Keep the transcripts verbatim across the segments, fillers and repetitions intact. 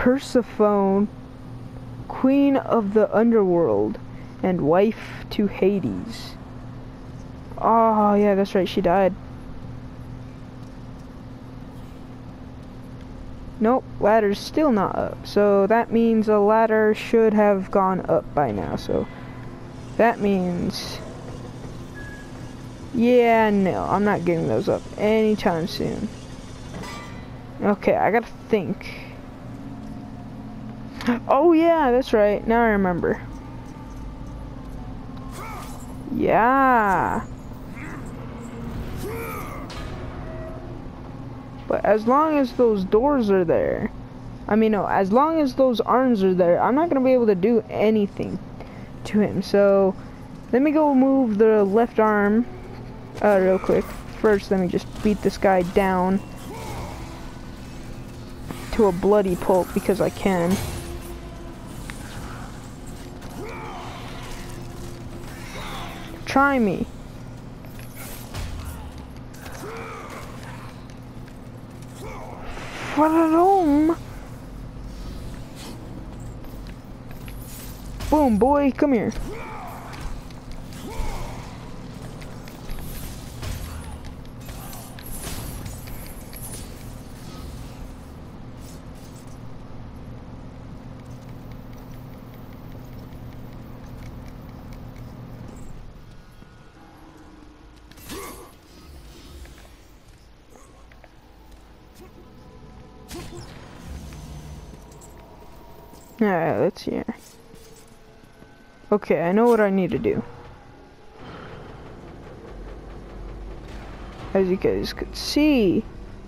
Persephone, queen of the underworld and wife to Hades. Oh, yeah, that's right, she died. Nope, ladder's still not up. So that means a ladder should have gone up by now. So that means... yeah, no, I'm not getting those up anytime soon. Okay, I gotta think. Oh yeah, that's right. Now I remember. Yeah. But as long as those doors are there, I mean, no, as long as those arms are there, I'm not gonna be able to do anything to him. So let me go move the left arm uh, real quick. First, let me just beat this guy down to a bloody pulp because I can. Try me. Boom, boy, come here. Alright, let's see here. Okay, I know what I need to do. As you guys could see,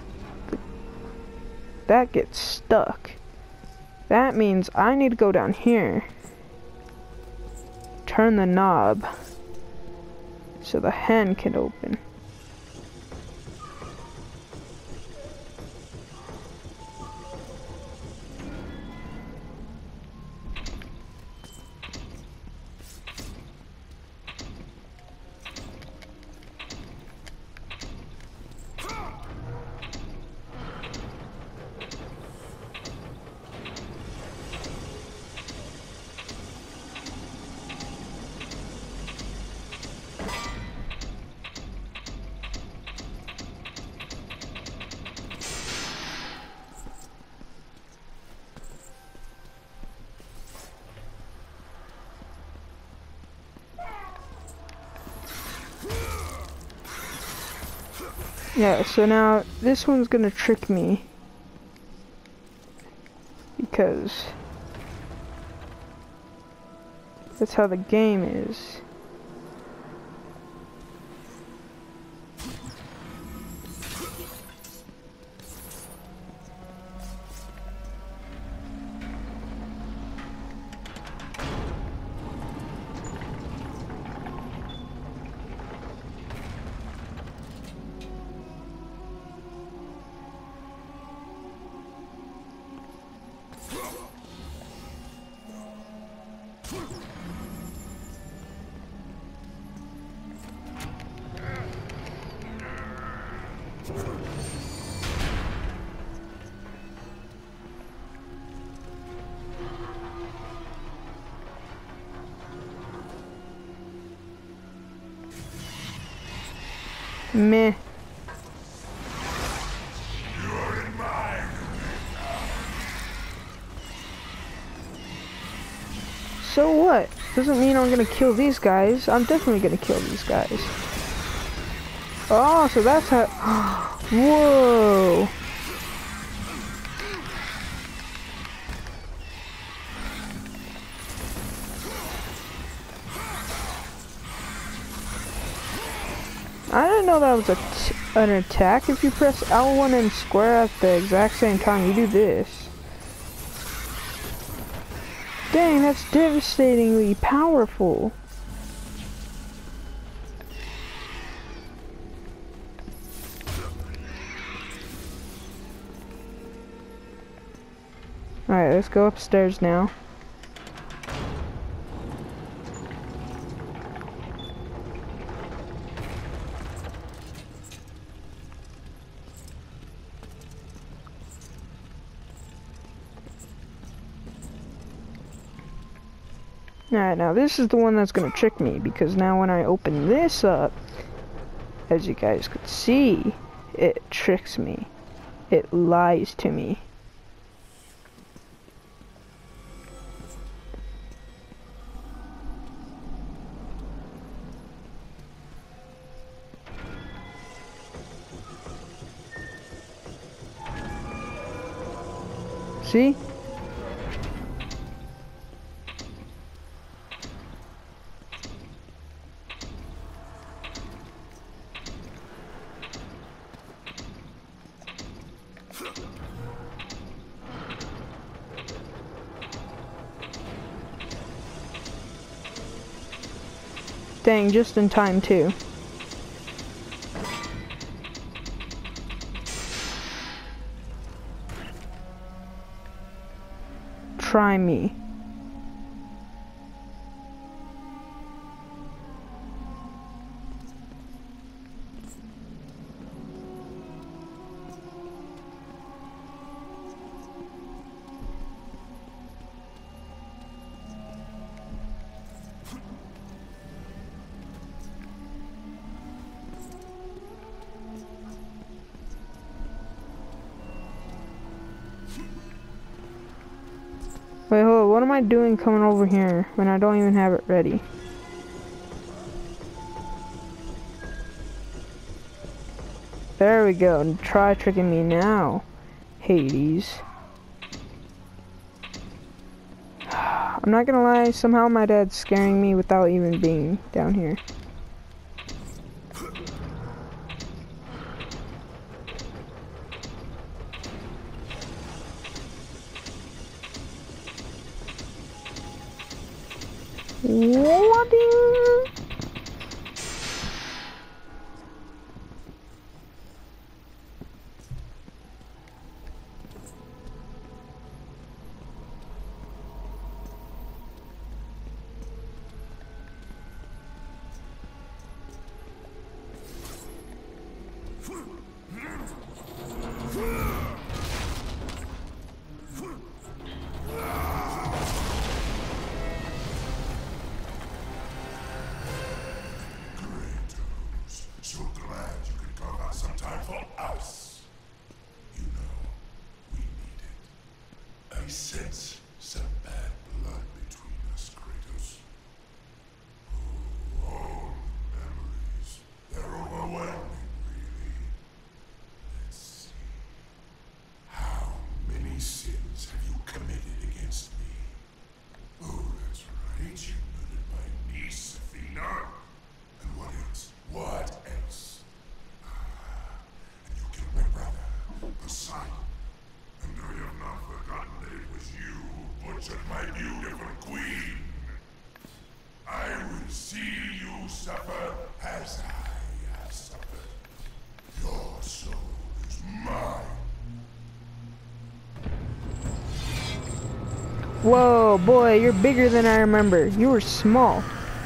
that gets stuck. That means I need to go down here, turn the knob so the hand can open. Yeah, so now this one's gonna trick me because that's how the game is. Meh. So what? Doesn't mean I'm gonna kill these guys. I'm definitely gonna kill these guys. Oh, so that's how... Whoa! I didn't know that was a t an attack. If you press L one and square at the exact same time, you do this. Dang, that's devastatingly powerful. Alright, let's go upstairs now. Alright, now this is the one that's gonna trick me, because now when I open this up, as you guys could see, it tricks me. It lies to me. See? Dang, just in time too. Try me. Wait, hold on, what am I doing coming over here when I don't even have it ready? There we go, try tricking me now, Hades. I'm not gonna lie, somehow my dad's scaring me without even being down here. What? I sense some bad blood between us, Kratos. Oh, all the memories. They're overwhelming, really. Let's see. How many sins have you committed against me? Oh, that's right. You murdered my niece, Athena. And what else? What else? Ah, and you killed my brother, the sun. And I have not forgotten that it was you who butchered my beautiful queen. I will see you suffer as I have suffered. Your soul is mine. Whoa, boy, you're bigger than I remember. You were small.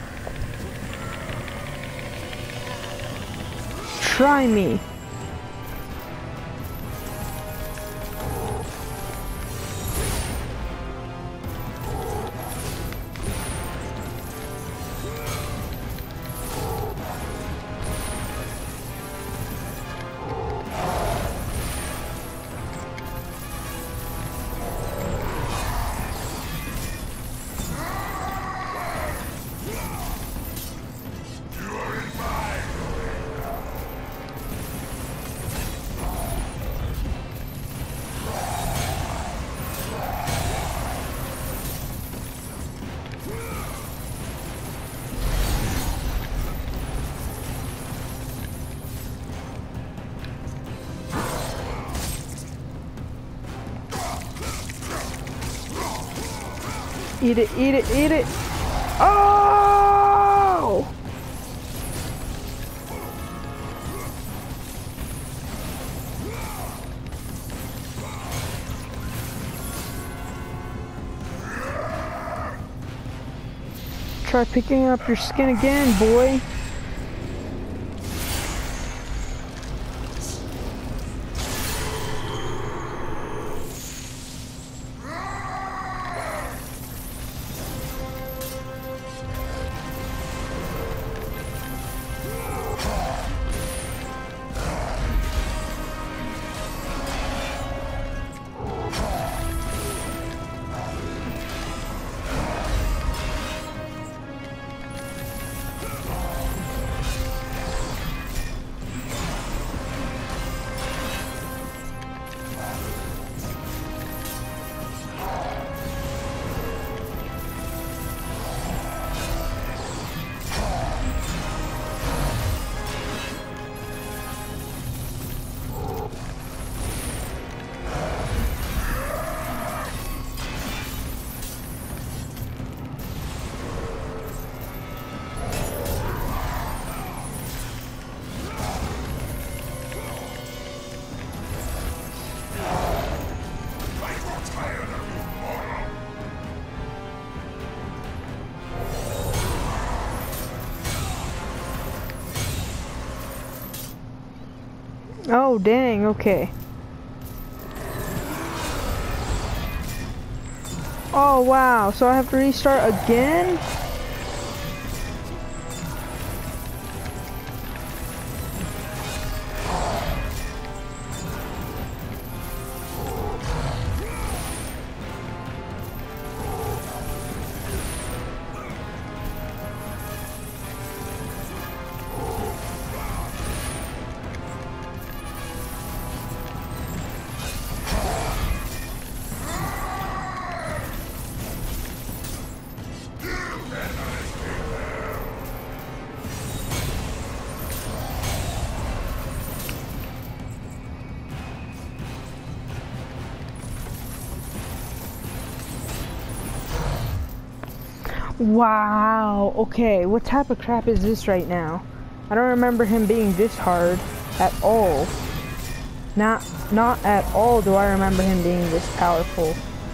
Try me. Eat it, eat it, eat it. Oh! Try picking up your skin again, boy. Oh, dang, okay. Oh, wow, so I have to restart again? Wow, okay, what type of crap is this right now? I don't remember him being this hard at all. Not, not at all do I remember him being this powerful.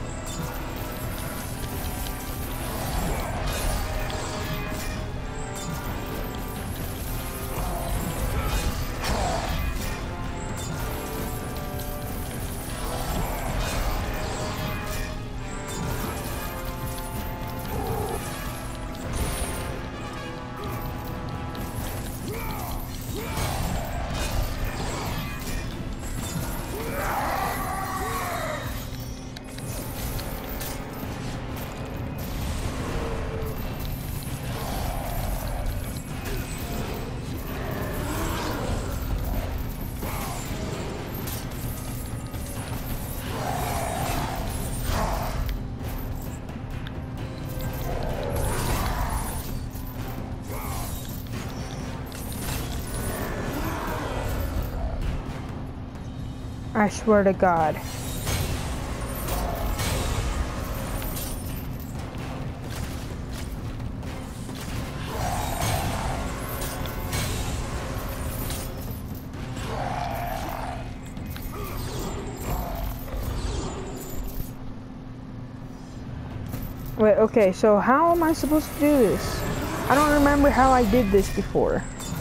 I swear to God. Wait, okay, so how am I supposed to do this? I don't remember how I did this before.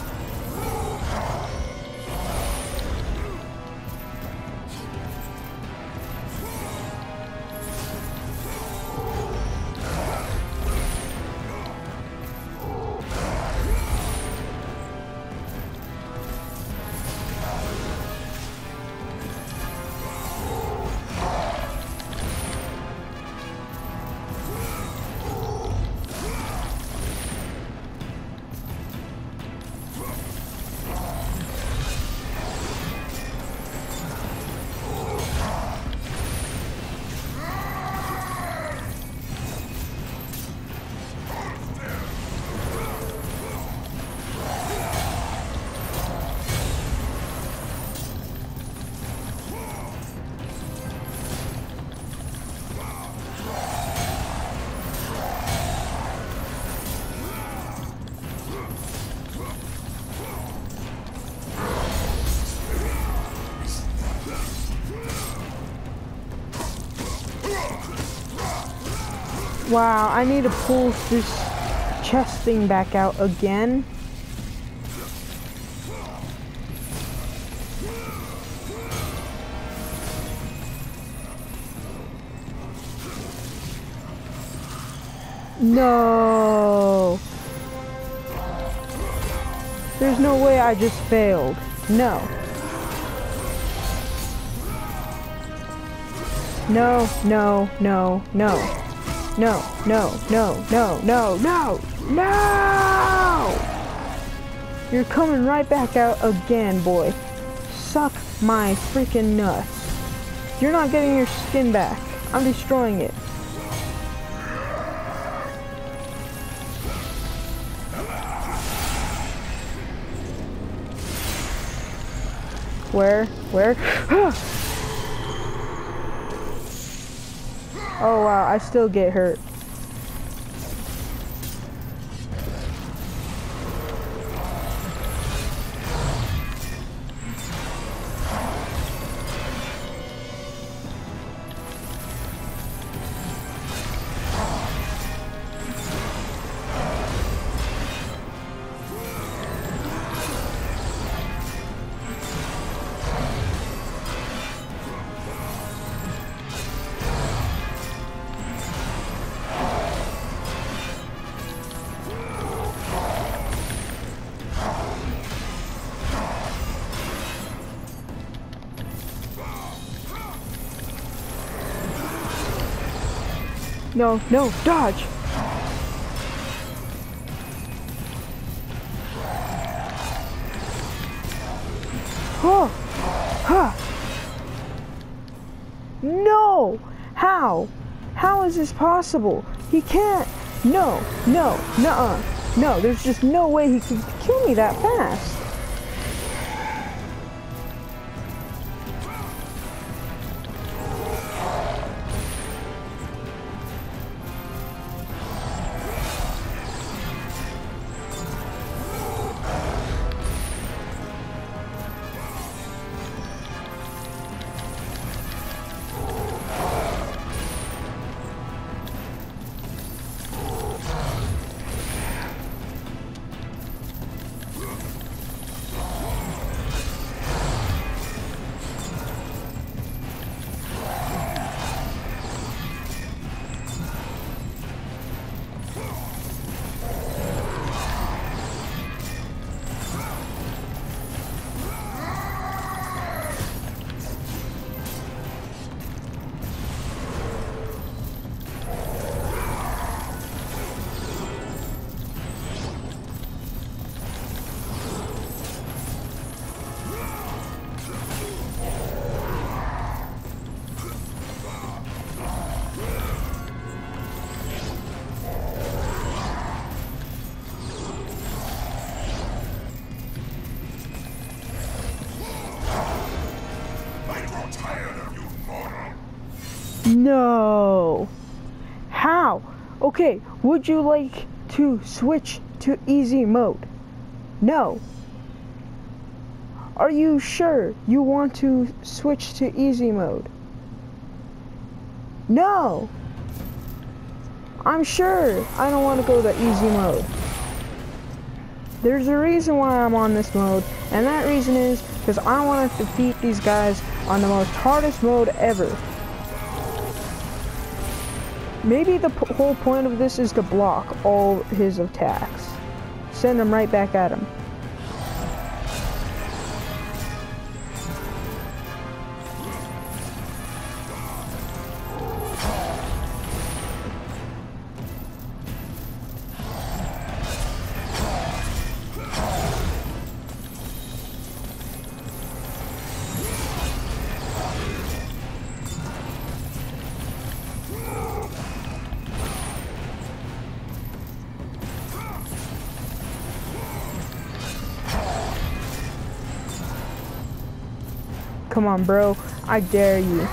Wow, I need to pull this chest thing back out again. No. There's no way I just failed. No. No, no, no, no. No, no, no, no, no, no, no! You're coming right back out again, boy. Suck my freaking nuts. You're not getting your skin back. I'm destroying it. Where? Where? Oh wow, I still get hurt. No, no, dodge! Oh! Huh! No! How? How is this possible? He can't! No! No! Nuh-uh! No, there's just no way he could kill me that fast! No! How? Okay, would you like to switch to easy mode? No. Are you sure you want to switch to easy mode? No! I'm sure I don't want to go to easy mode. There's a reason why I'm on this mode, and that reason is because I want to defeat these guys on the most hardest mode ever. Maybe the p whole point of this is to block all his attacks. Send them right back at him. Come on, bro. I dare you.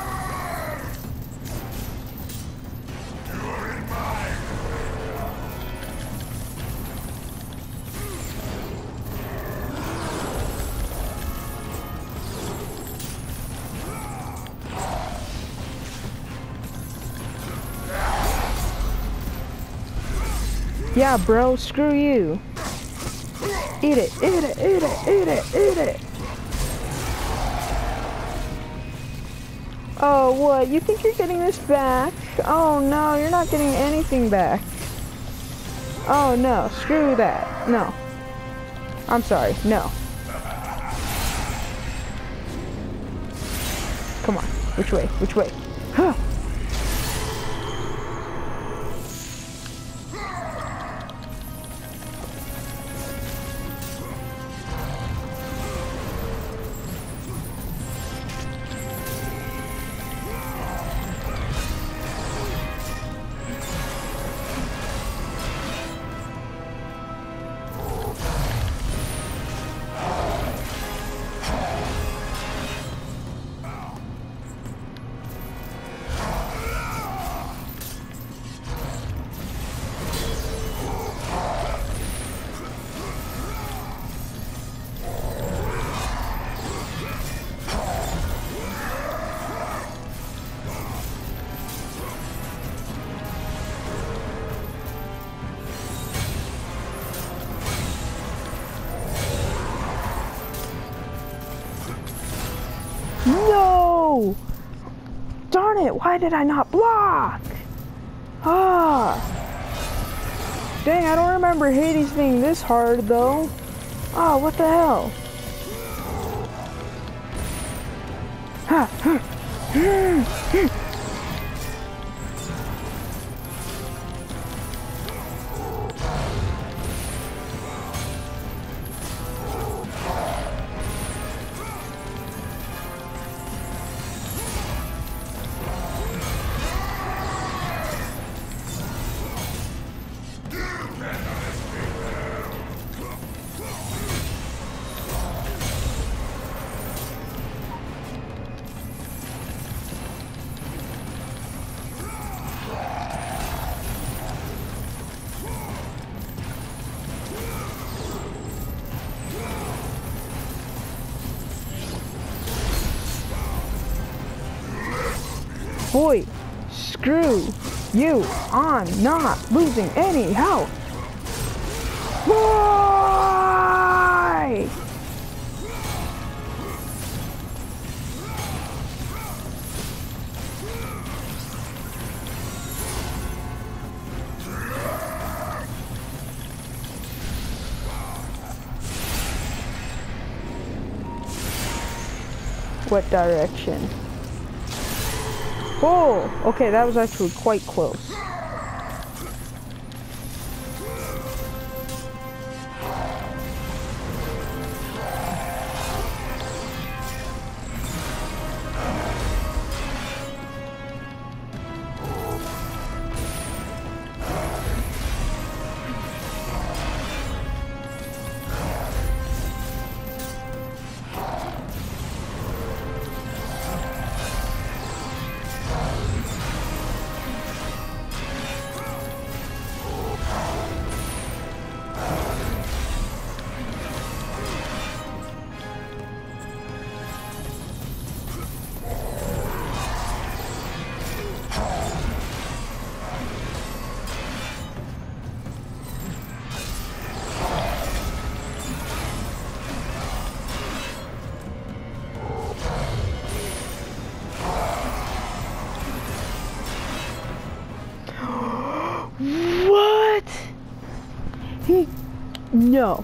Yeah, bro. Screw you. Eat it. Eat it. Eat it. Eat it. Eat it. Oh, what? You think you're getting this back? Oh, no, you're not getting anything back. Oh, no, screw that. No. I'm sorry, no. Come on, which way, which way? Huh. No! Darn it, why did I not block? Ah! Dang, I don't remember Hades being this hard, though. Ah, what the hell? Ha! Boy, screw you. I'm not losing any health. Why? What direction? Oh, okay, that was actually quite close. What? He... No.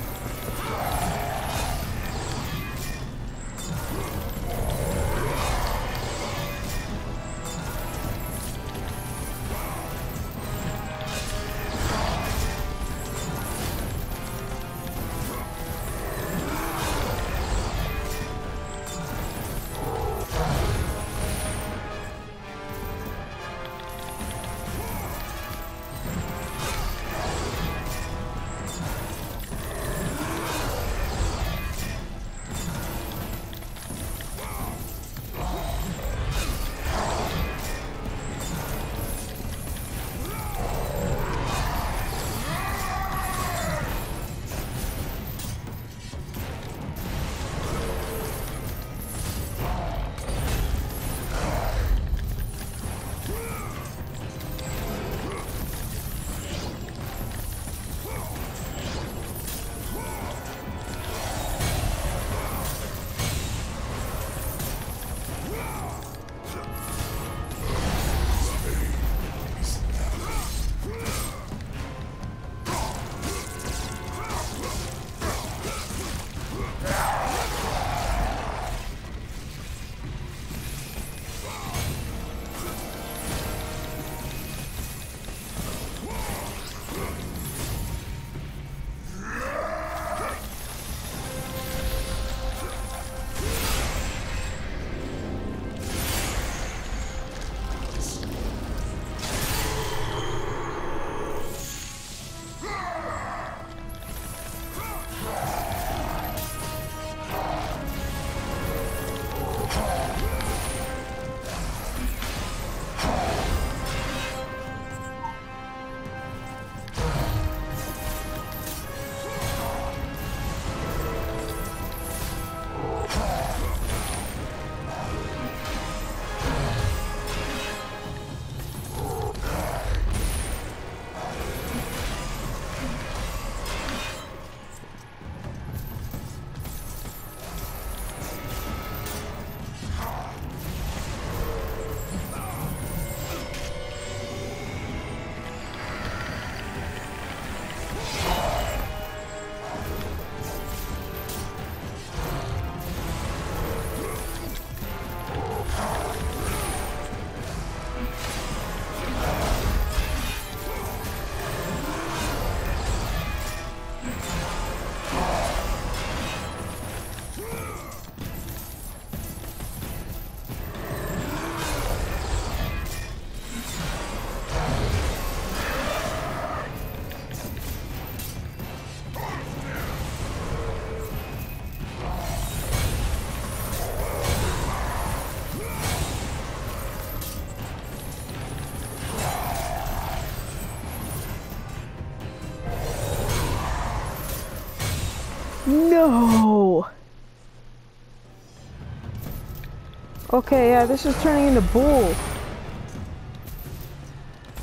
No! Okay, yeah, this is turning into bull.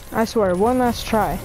I swear, one last try.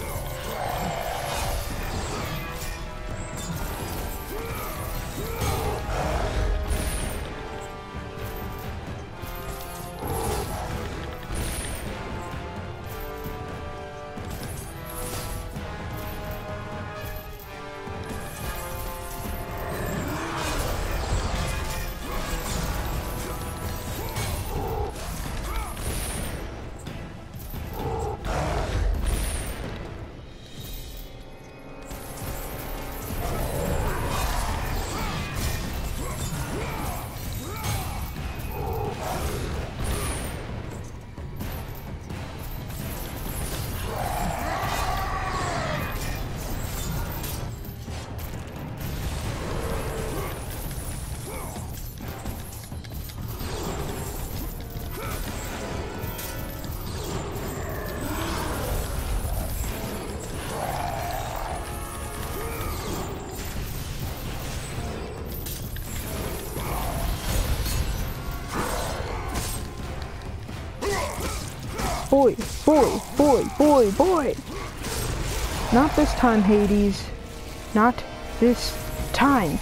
Boy, boy, boy, boy, boy! Not this time, Hades. Not this time.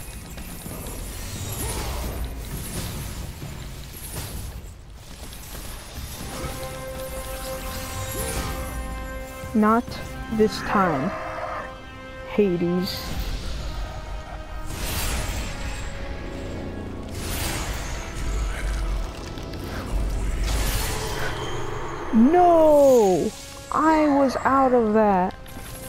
Not this time, Hades. No! I was out of that.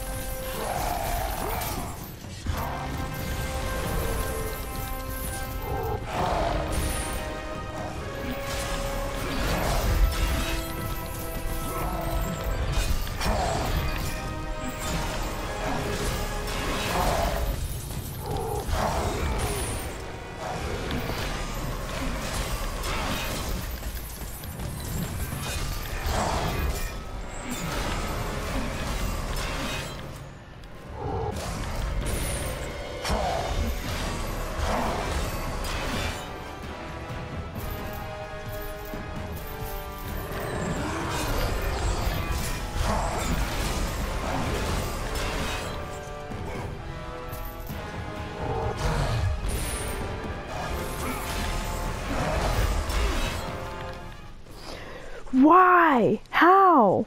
Why? How?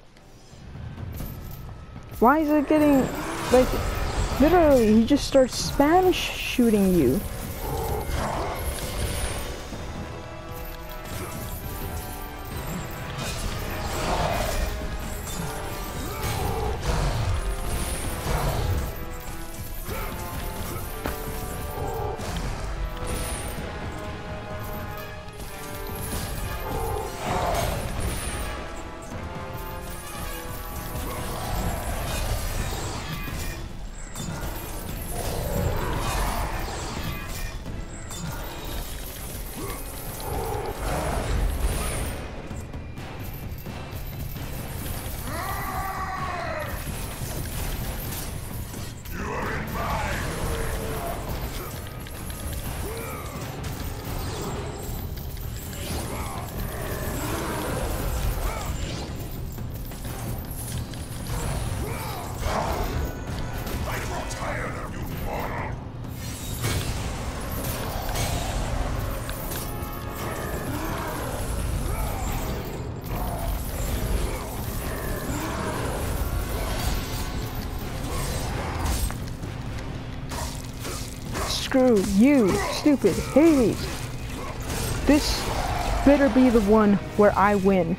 Why is it getting, like, literally, he just starts spam sh shooting you. Screw you, stupid Hades. This better be the one where I win.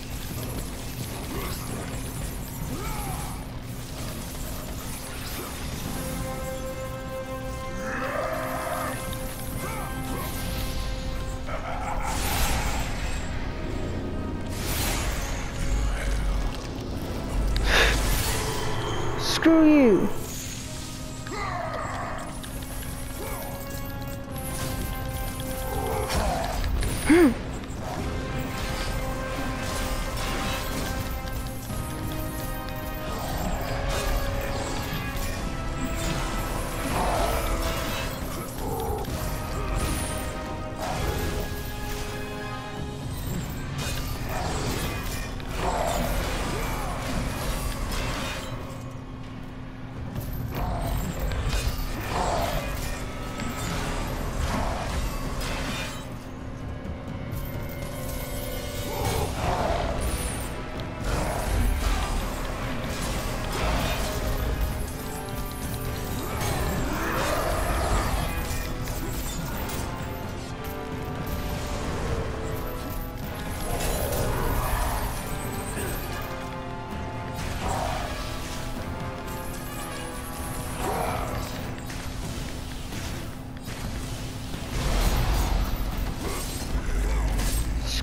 Screw you.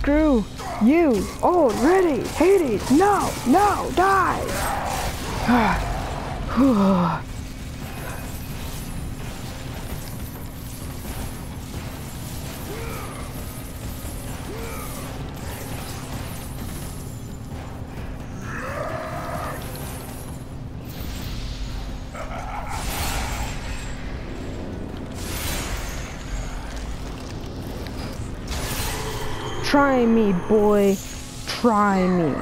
screw you already. Hades, no, no, die. Try me, boy. Try me.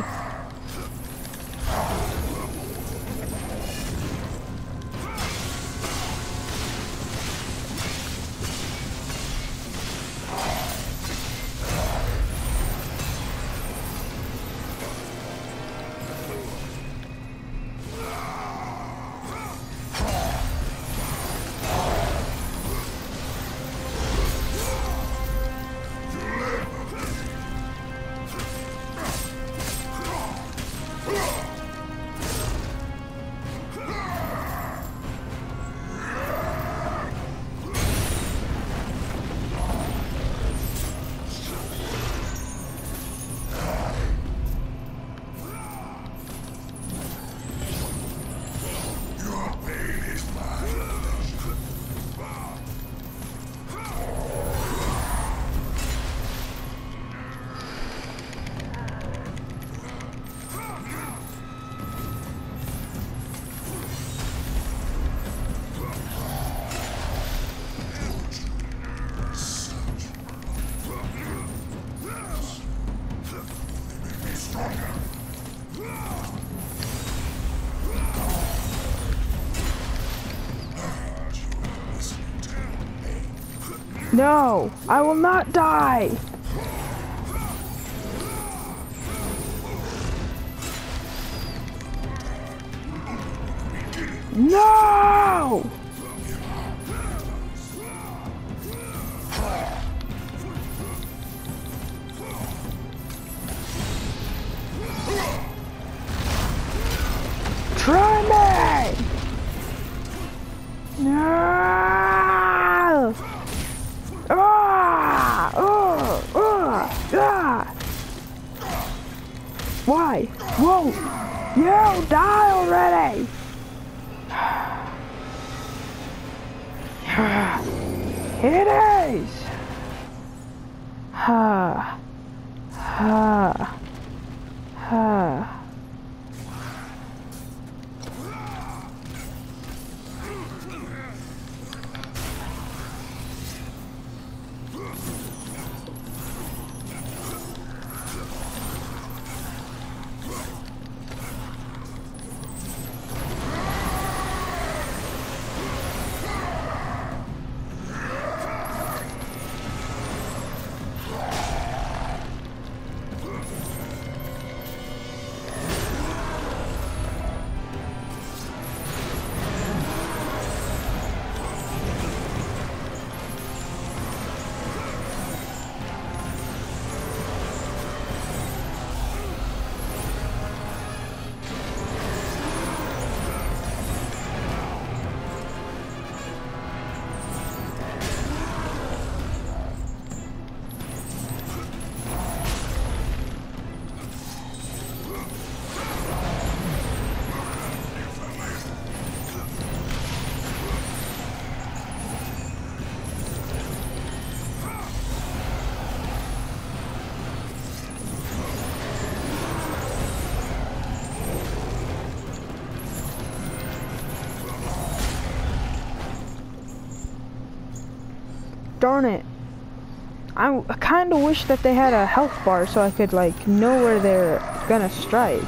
No, I will not die. No! Try me! No! Ah! Oh! Oh! Ah! Why? Whoa! You die already! It is! Ha! Ha! Ha! Darn it. I kind of wish that they had a health bar so I could like know where they're gonna strike.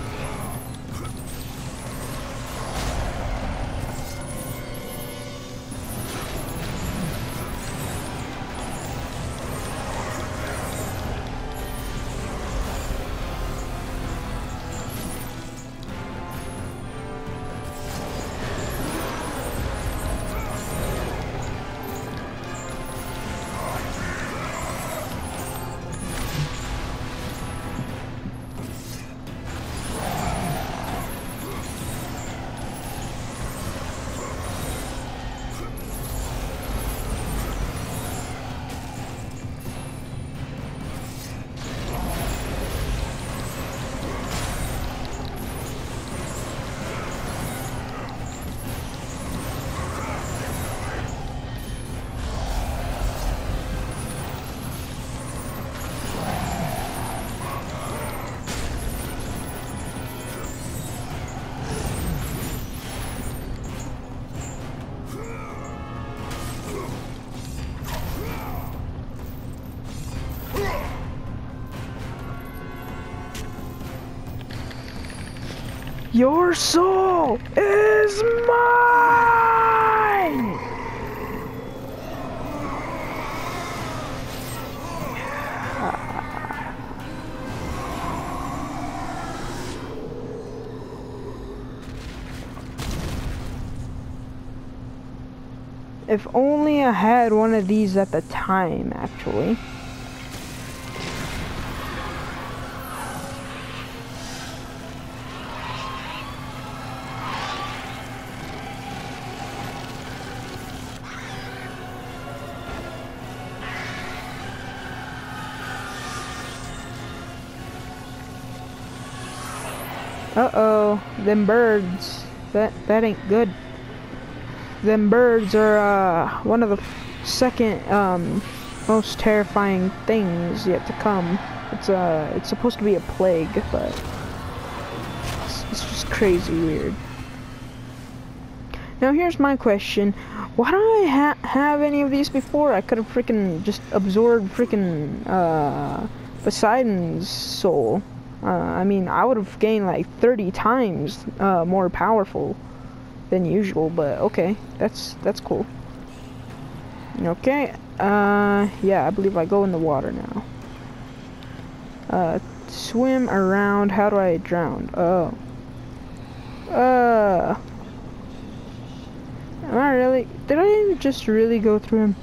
Your soul is mine! If only I had one of these at the time, actually. Uh-oh, them birds. That that ain't good. Them birds are uh, one of the second um, most terrifying things yet to come. It's uh, it's supposed to be a plague, but it's, it's just crazy weird. Now here's my question: why don't I ha have any of these before? I could have freaking just absorbed freaking uh, Poseidon's soul. Uh, I mean, I would have gained like thirty times uh, more powerful than usual, but okay, that's that's cool. Okay, uh, yeah, I believe I go in the water now. Uh, swim around. How do I drown? Oh. Uh. Am I really? Did I just really go through him?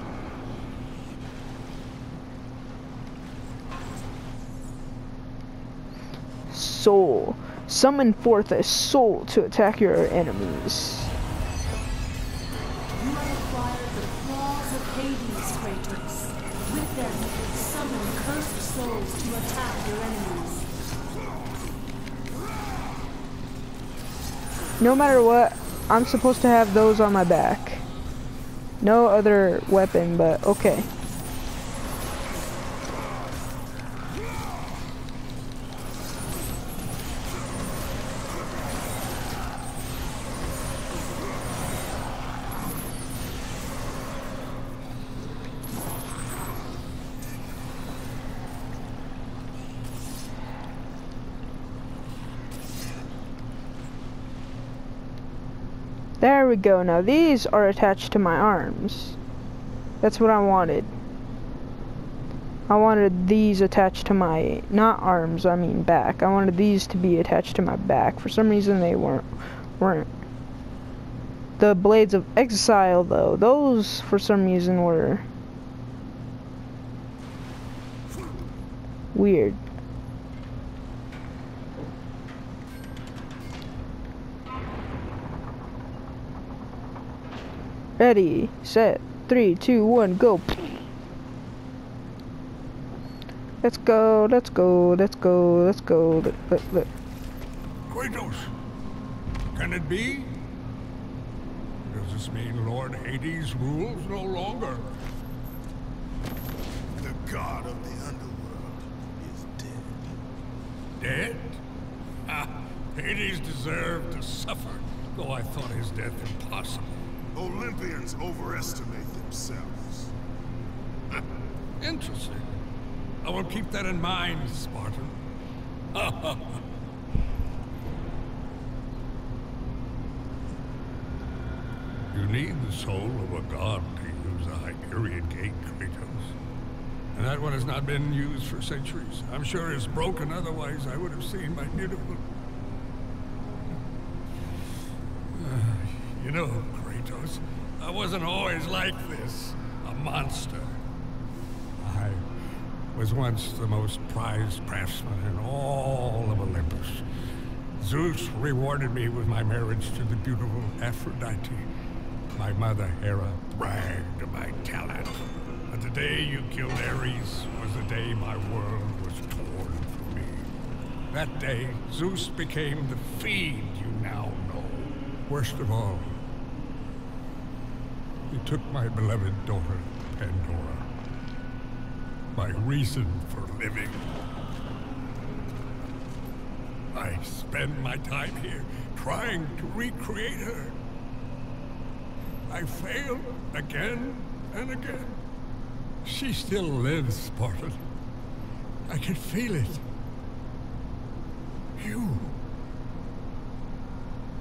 Soul. Summon forth a soul to attack your enemies. You have acquired the claws of Hades, Kratos. With them, summon cursed souls to attack your enemies. No matter what, I'm supposed to have those on my back. No other weapon, but okay. There we go. Now these are attached to my arms. That's what I wanted. I wanted these attached to my, not arms, I mean back. I wanted these to be attached to my back. For some reason they weren't. weren't. The Blades of Exile though, those for some reason were weird. Ready, set, three, two, one, go. Let's go, let's go, let's go, let's go. Let, let, let. Kratos, can it be? Does this mean Lord Hades rules no longer? The god of the underworld is dead. Dead? Ah, Hades deserved to suffer, though I thought his death impossible. Olympians overestimate themselves. Interesting. I will keep that in mind, Spartan. You need the soul of a god to use the Hyperion Gate, Kratos. And that one has not been used for centuries. I'm sure it's broken, otherwise I would have seen my beautiful... You know, Kratos, I wasn't always like this, a monster. I was once the most prized craftsman in all of Olympus. Zeus rewarded me with my marriage to the beautiful Aphrodite. My mother, Hera, bragged of my talent. But the day you killed Ares was the day my world was torn from me. That day, Zeus became the fiend you now know. Worst of all, he took my beloved daughter, Pandora. My reason for living. I spend my time here trying to recreate her. I fail again and again. She still lives, Spartan. I can feel it. You.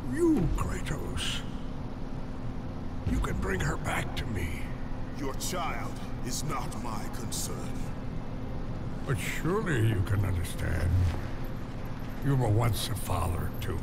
You, Kratos. You can bring her back to me. Your child is not my concern. But surely you can understand. You were once a father, too.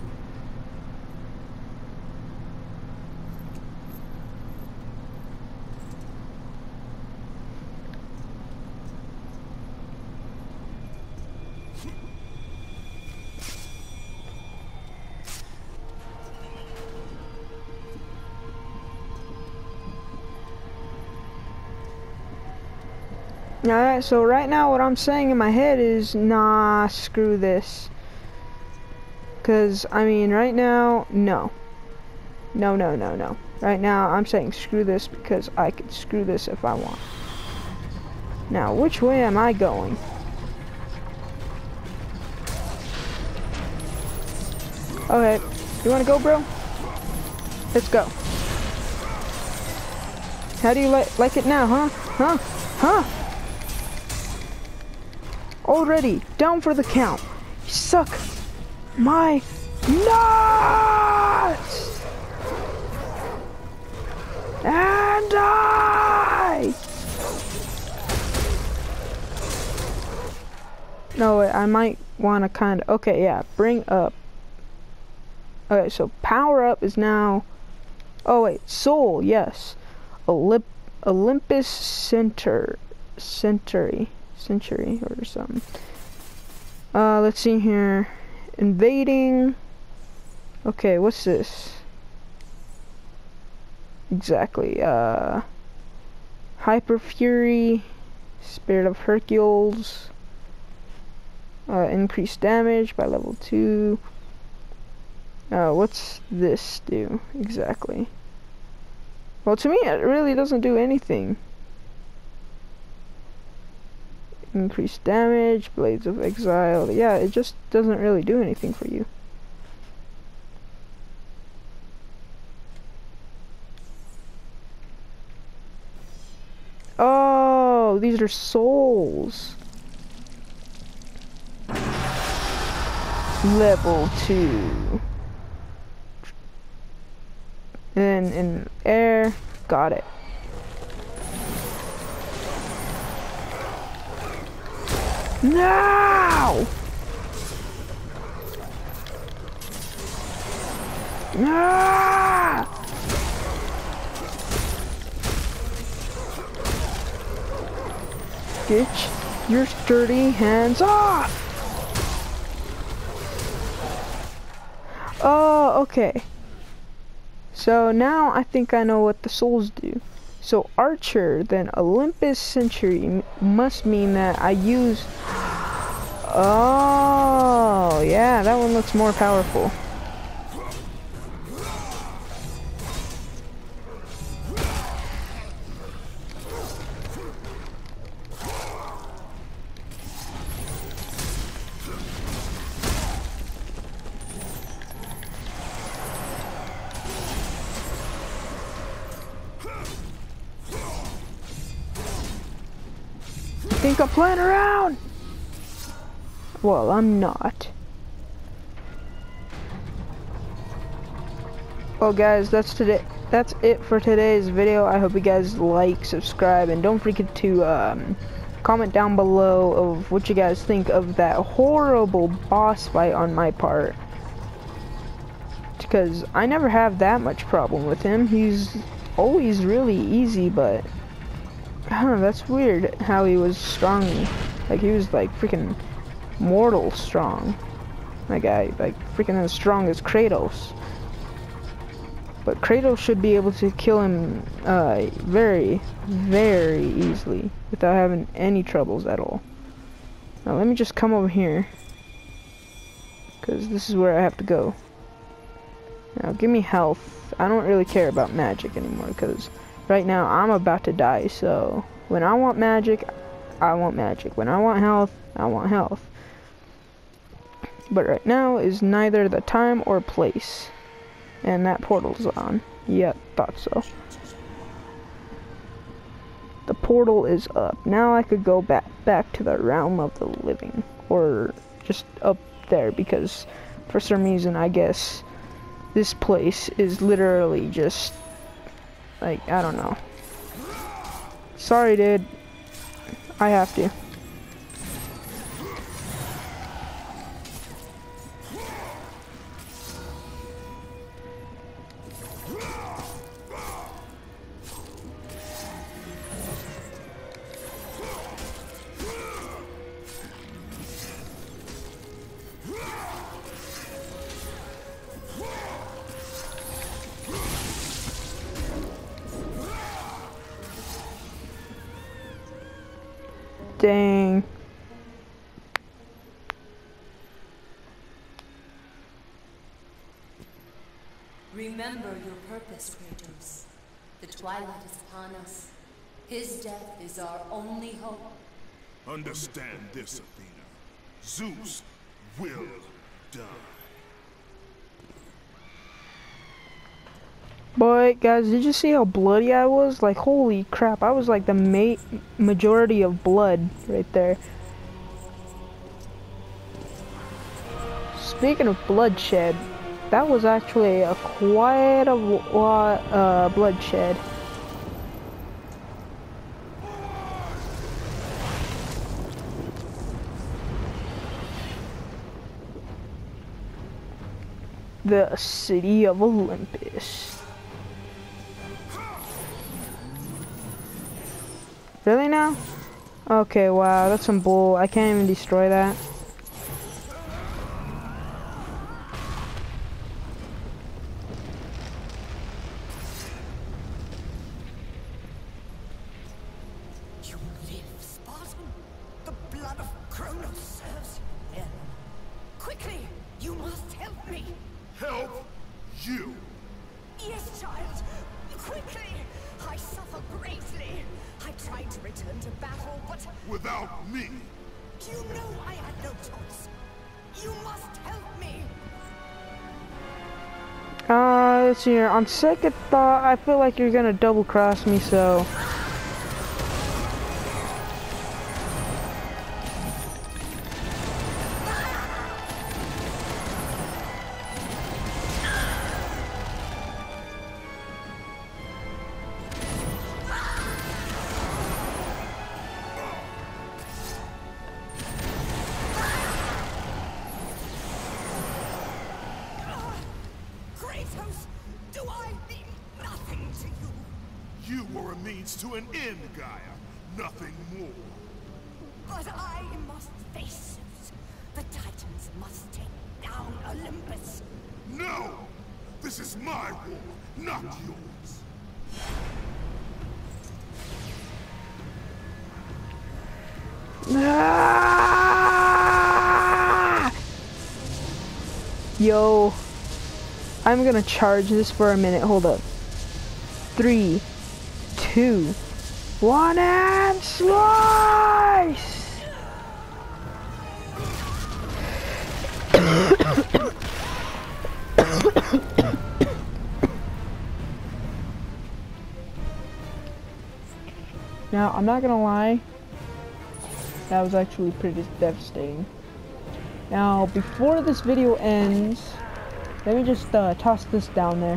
Alright, so right now what I'm saying in my head is, nah, screw this. Because, I mean, right now, no. No, no, no, no. Right now, I'm saying screw this because I could screw this if I want. Now, which way am I going? Okay, you wanna go, bro? Let's go. How do you li like it now, huh? Huh? Huh? Already, down for the count. You suck my nuts! And die! No, wait, I might want to kind of... Okay, yeah, bring up. Okay, so power up is now... Oh, wait, soul, yes. Olymp Olympus Center... Century... Century or something. Uh, let's see here. Invading. Okay, what's this? Exactly. Uh, Hyper Fury, Spirit of Hercules. Uh, increased damage by level two. Uh, what's this do exactly? Well, to me, it really doesn't do anything. Increased damage, Blades of Exile. Yeah, it just doesn't really do anything for you. Oh, these are souls. Level two. And in air, got it. No! Ah! Get your dirty hands off! Oh, okay. So now I think I know what the souls do. So Archer, then Olympus Century must mean that I use... Oh, yeah, that one looks more powerful. Think I'm playing around? Well, I'm not. Well, guys, that's today. That's it for today's video. I hope you guys like, subscribe, and don't forget to um, comment down below of what you guys think of that horrible boss fight on my part. Because I never have that much problem with him. He's always really easy, but I don't know, that's weird how he was strong. Like, he was like freaking mortal strong. Like, I like freaking as strong as Kratos. But Kratos should be able to kill him uh, very, very easily without having any troubles at all. Now let me just come over here, because this is where I have to go. Now give me health. I don't really care about magic anymore, because right now I'm about to die. So when I want magic, I want magic. When I want health, I want health. But right now is neither the time or place. And that portal's on. Yep, thought so. The portal is up. Now I could go back back to the realm of the living. Or just up there, because for some reason, I guess, This place is literally just, like, I don't know. Sorry, dude. I have to. Dang. Remember your purpose, Kratos. The twilight is upon us. His death is our only hope. Understand this, Athena. Zeus will die. Boy, guys, did you see how bloody I was? Like, holy crap, I was like the ma majority of blood right there. Speaking of bloodshed, that was actually a quite a lot uh, bloodshed. The city of Olympus. Really now? Okay, wow, that's some bull. I can't even destroy that. You live, Spartan? The blood of Kronos serves you well. Quickly, you must help me. Help you. Yes, child. Quickly. I suffer greatly. I tried to return to battle, but Without me. you know I had no choice. You must help me. Uh, let's see here. On second thought, I feel like you're gonna double cross me, so. Kratos, do I mean nothing to you? You were a means to an end, Gaia. Nothing more. But I must face Zeus. The Titans must take down Olympus. No! This is my war, not yours. Ah! Yo, I'm gonna charge this for a minute. Hold up. Three, two, one, and slice! Now, I'm not gonna lie, that was actually pretty devastating. Now, before this video ends, let me just uh, toss this down there.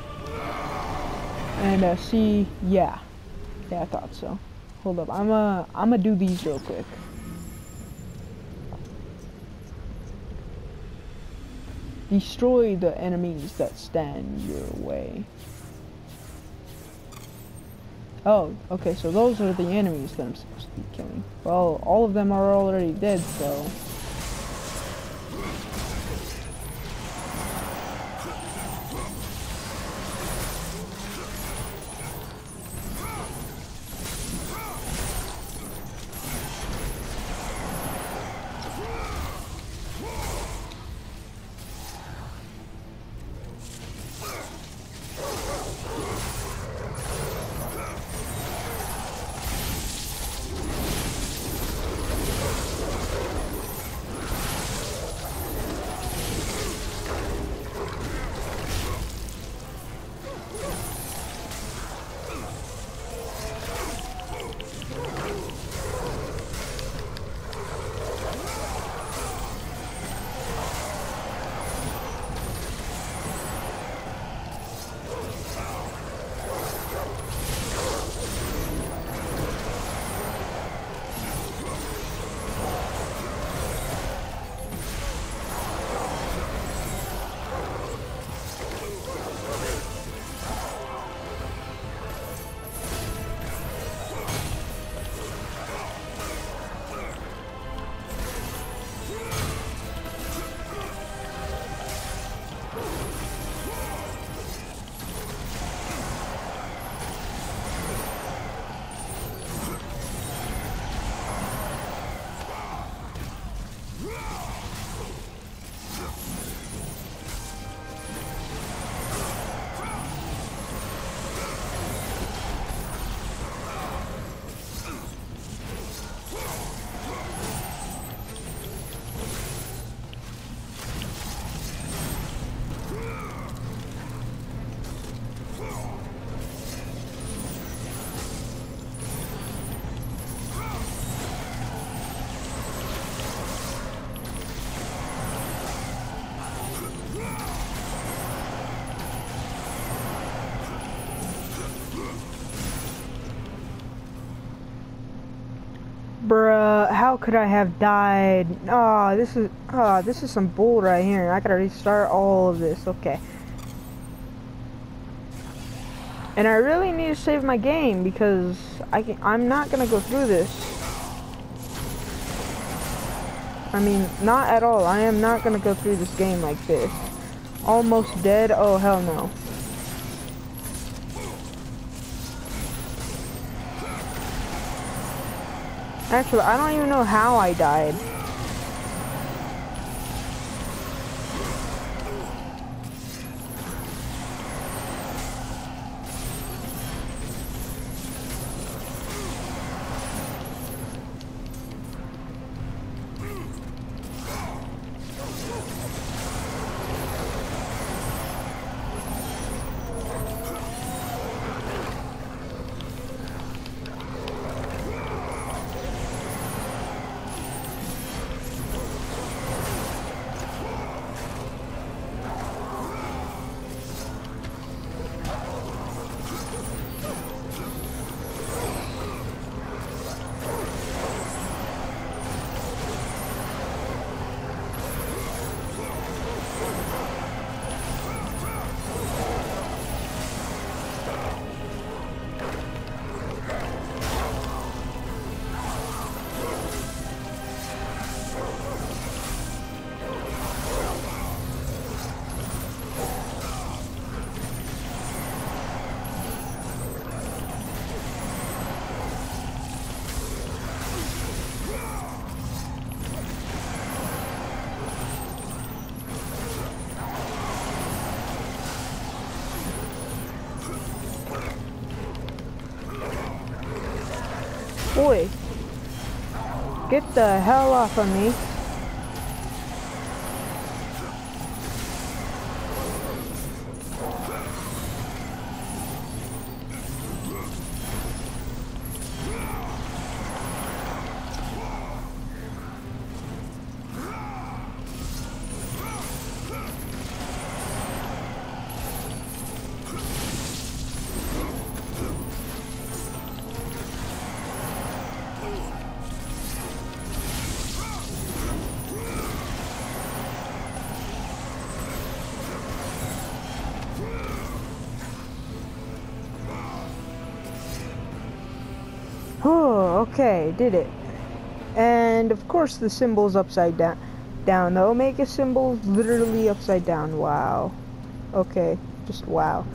And uh, see, yeah. Yeah, I thought so. Hold up, I'm uh, I'm gonna do these real quick. Destroy the enemies that stand your way. Oh, okay, so those are the enemies that I'm supposed to be killing. Well, all of them are already dead, so... Bruh, how could I have died? Oh, this is oh, this is some bull right here. I gotta restart all of this. Okay. And I really need to save my game because I can, I'm not gonna go through this. I mean, not at all. I am not gonna go through this game like this. Almost dead? Oh, hell no. Actually, I don't even know how I died. Boy, get the hell off of me. Oh, okay, did it. And of course the symbol's upside down. Down, the Omega symbol's literally upside down. Wow. Okay, just wow.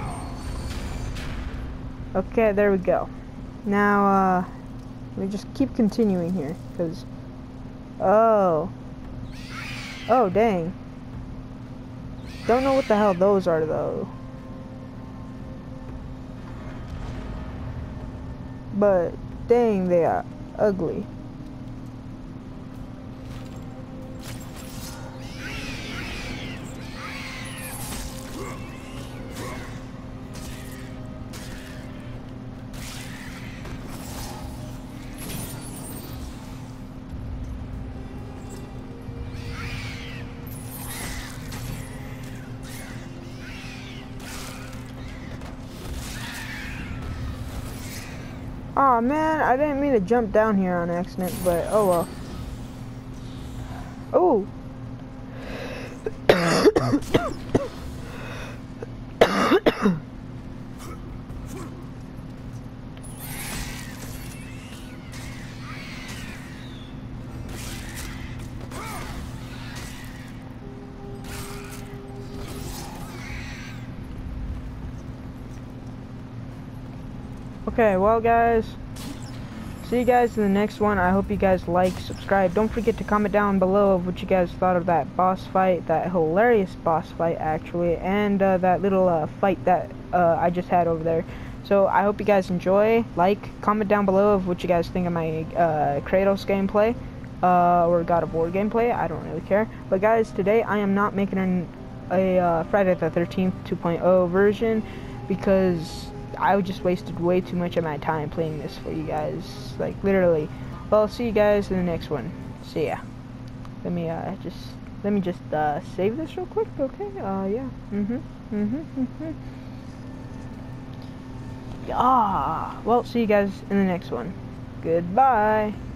Okay, there we go. Now, uh, let me just keep continuing here, because... Oh. Oh, dang. Don't know what the hell those are, though. But, dang, they are ugly. Aw, oh, man, I didn't mean to jump down here on accident, but oh well. Oh! Okay, well guys, see you guys in the next one. I hope you guys like, subscribe. Don't forget to comment down below of what you guys thought of that boss fight, that hilarious boss fight actually, and uh, that little uh, fight that uh, I just had over there. So I hope you guys enjoy. Like, comment down below of what you guys think of my uh, Kratos gameplay, uh, or God of War gameplay. I don't really care. But guys, today I am not making an, a uh, Friday the thirteenth two point oh version because I just wasted way too much of my time playing this for you guys, like literally. Well, I'll see you guys in the next one. See ya. Let me uh just let me just uh save this real quick, okay? Uh yeah. Mhm. Mhm. Mhm. Ah. Well, see you guys in the next one. Goodbye.